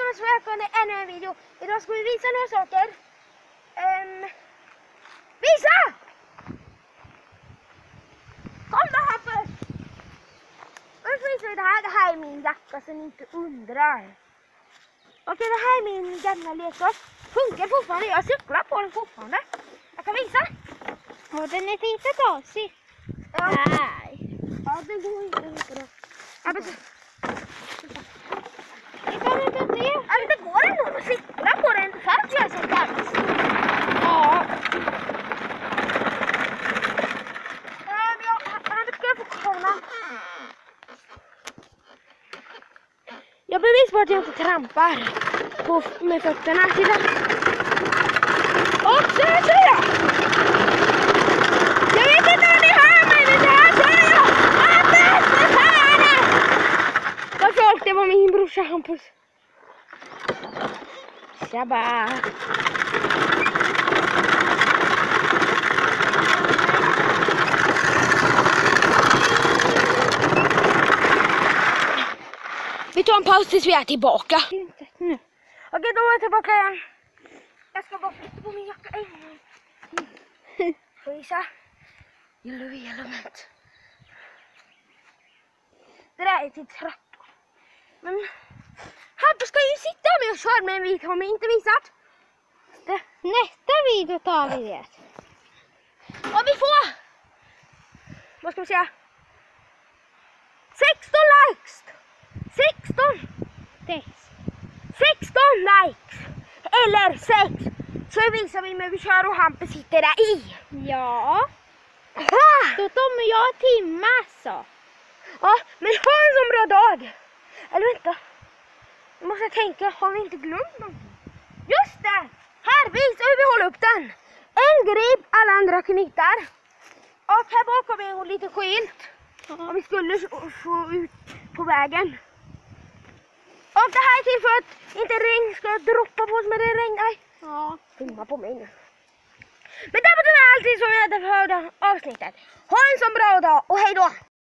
allesammans och välkomna till ännu en video. Idag ska vi visa några saker. Visa! Kom då här först! Först visar vi det här. Det här är min jacka så ni inte undrar. Okej, det här är min gamla leksak. Funkar fortfarande. Jag cyklar på den fortfarande. Jag kan visa. Och den är lite trasig. Ja. Nej. Ja, det går inte bra. Ja, men... det går ändå att cykla på den för att jag är så dans. Ja. Jag ska få komma. Jag bevis på att jag inte trampar med fötterna. Titta. Och så kör jag. Jag vet inte vad ni hör mig, men så här kör jag. Hampus, för fan! Varför åkte var min brorsa Hampus? Tjabba! Vi tar en paus tills vi är tillbaka. Nu. Okej, då är jag tillbaka igen. Jag ska bara flytta på min jacka en gång. Får visa. Element. Det där är till traktor. Men Hampus ska ju sitta med och köra, men vi kommer inte visat. Nästa video tar vi det. Och vi får, vad ska vi säga, 16 likes. 16 likes. Eller 6. Så visar vi när vi kör och Hampus sitter där i. Ja. Aha. Då kommer jag timma så. Ja, men ha en sån bra dag. Eller vänta. Jag måste tänka, har vi inte glömt någonting? Just det! Här visar hur vi håller upp den. En grip, alla andra knytar. Och här bakom har vi en liten skylt. Om vi skulle få ut på vägen. Och det här är till för att inte regn ska droppa på oss, men det regnar. Ja. Filma på mig nu. Men det var allting som vi hade för det avsnittet. Ha en så bra dag och hej då!